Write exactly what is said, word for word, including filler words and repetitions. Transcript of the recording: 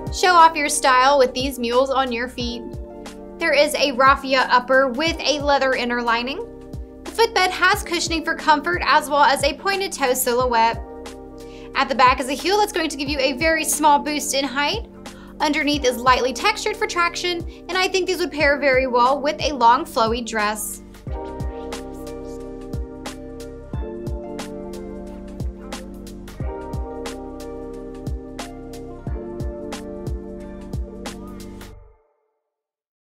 Show off your style with these mules on your feet. There is a raffia upper with a leather inner lining. The footbed has cushioning for comfort as well as a pointed toe silhouette. At the back is a heel that's going to give you a very small boost in height. Underneath is lightly textured for traction, and I think these would pair very well with a long flowy dress.